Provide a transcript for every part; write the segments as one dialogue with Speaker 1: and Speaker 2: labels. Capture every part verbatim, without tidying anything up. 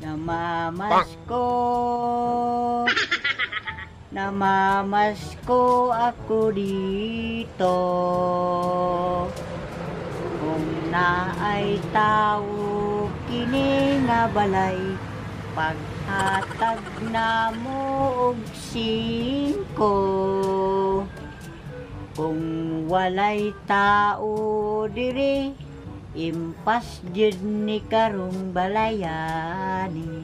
Speaker 1: Namamasko, namamasko ako dito. Kung naay tao kini nga balay, paghatag na mo og singko. Kung walay tao diri, impas jud ni karong balayani.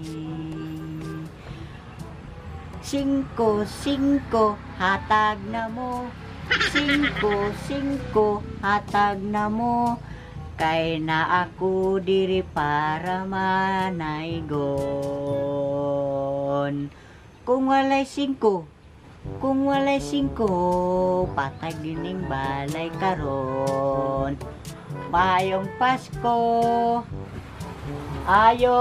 Speaker 1: Singko, singko, hatag na mo. Singko, singko, hatag na mo. Kay na ako diri para manaygon. Kung walay singko, kung walay singko, patag dining balay karon. Maayong Pasko. Ayo.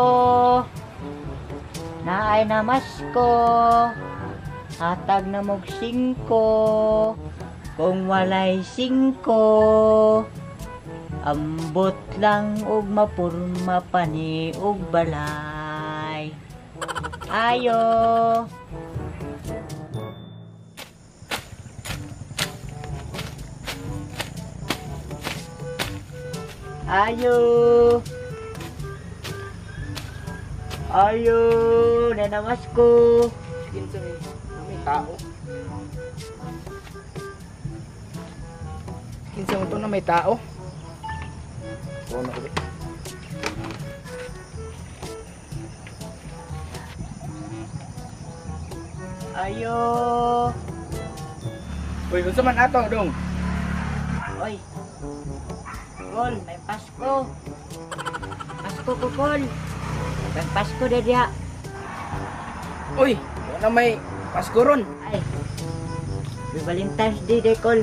Speaker 1: Naay namasko. Hatag na mog singko. Kung walay singko, ambot lang og mapurma pani og balay. Ayo. Ayo. Ayo, nanamasko.
Speaker 2: Kinsa may may tao. Kinsa mo to na may tao. Oo na ko.
Speaker 1: Ayo.
Speaker 2: Uy, unsa man ato dong?
Speaker 1: Oy. Kol, may Pasko. Pasko ko, Kol. May Pasko na diha.
Speaker 2: Uy, wala may Pasko ron.
Speaker 1: Ay. May Valentine's Day day, Kol.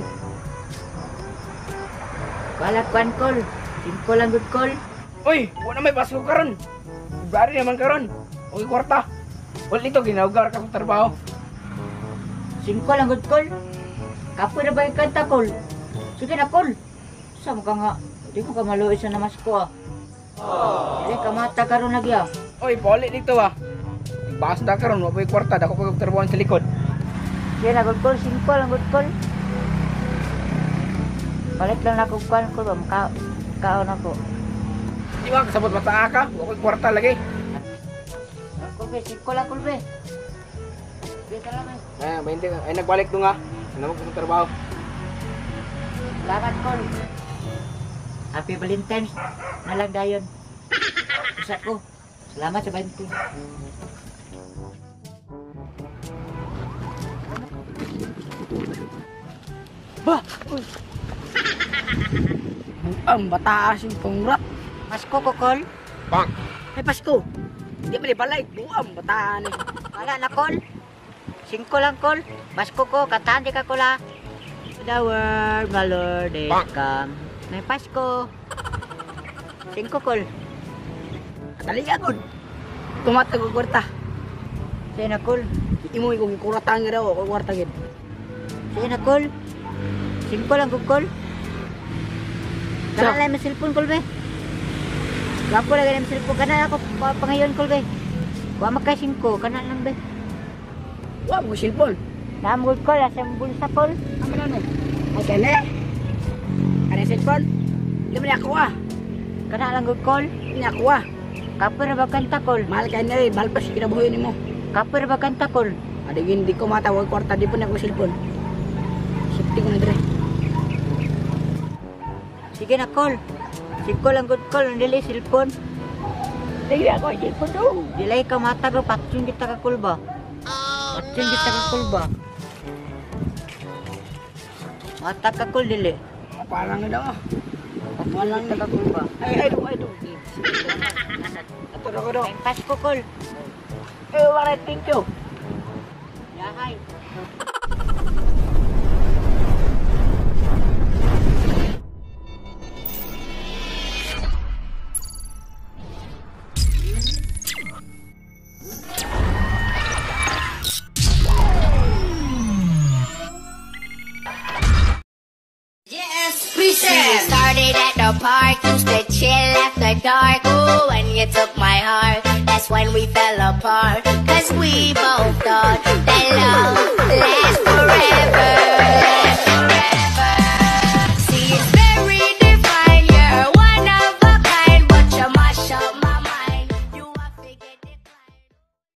Speaker 1: Wala kwan, Kol. Simple lang good, Kol.
Speaker 2: Uy, wala may Pasko karon. Bari naman karon. Uy, kwarta. Wala ito, ginaugar ka sa trabaho.
Speaker 1: Simple lang good, Kol. Kapoy na ba yung kanta, Kol? Sige na, Kol. Saan ka nga? Hindi ko ka maluwi sa namasko, ah. Hindi ka mata karon lagi, ah.
Speaker 2: Uy, poli dito ah. Bahas na karon, wala pa yung kwarta. Dako pa yung trabaho sa likod.
Speaker 1: Sige na, good, Kol. Simple lang good, Kol. Palit lang na kong kwan, Kol. Maka kaon ako.
Speaker 2: Di ba, kasabot mata ka? Wala ko yung kwarta lagi.
Speaker 1: Kol, be. Simple lang, Kol, be. Sige ka lang, eh.
Speaker 2: Ay, mainti nga. Ay, nagbalik doon nga. Sinamag ko sa trabaho.
Speaker 1: Salamat, Kol. Happy Valentine's na lang dayon. Isa ko. Salamat sa bantu.
Speaker 2: Ba! Uy! Buang bataas yung pangrat.
Speaker 1: Pasko ko, Kol.
Speaker 2: Bang! Ay, Pasko! Hindi pa balay. Buang bataan eh.
Speaker 1: Wala na, Kol. Singko lang, Kol. Pasko ko. Kantahan di ka, Kol, ha. To the world, my Lord, is come. May Pasko. Singko, Kol.
Speaker 2: Dali ka, good. Tumatag ko kwarta.
Speaker 1: Sige na, Kol.
Speaker 2: Imo yung kuratan nga daw. Ako kwarta gid.
Speaker 1: Sige na, Kol. Singko lang, Kol. Kana lang yung cellphone, Kol, be. Gapo lang yung cellphone. Kana ako pa, pa ngayon, Kol, be. Huwag makay singko. Kana lang, be.
Speaker 2: Wah, mo cellphone.
Speaker 1: Namugod, Kol. Asa yung bulsa, Kol.
Speaker 2: Ano na no? Ay, kane. Ano cellphone? Hindi mo niya ako ah.
Speaker 1: Kana lang, good, Kol.
Speaker 2: Hindi niya ako ah.
Speaker 1: Kapo na ba kanta, Kol?
Speaker 2: Mahal ka na rin. Mahal pa siya kinabuhin mo.
Speaker 1: Kapo na ba kanta, Kol?
Speaker 2: Adigin, di ko matawag kwarta. Di po na ako cellphone. Safety ko na dire.
Speaker 1: Sige na, Kol. Singko lang, good, Kol. Nandili, cellphone.
Speaker 2: Hindi ako cellphone daw.
Speaker 1: Dilay ka mata ko, patsun kita ka, Kol, ba? Patsun kita ka, Kol, ba? Mata ka, Kol, dili.
Speaker 2: Parang na daw ah.
Speaker 1: Patsun kita ka, Kol, ba?
Speaker 2: Ay, ay, ay, ay. Ato na ko daw.
Speaker 1: May Pasko, Kol.
Speaker 2: Eh, wala, thank you.
Speaker 1: Yahay.
Speaker 3: Started at the park, used to chill after dark. Ooh, when you took my heart, that's when we fell apart. Cause we both thought that love lasts forever.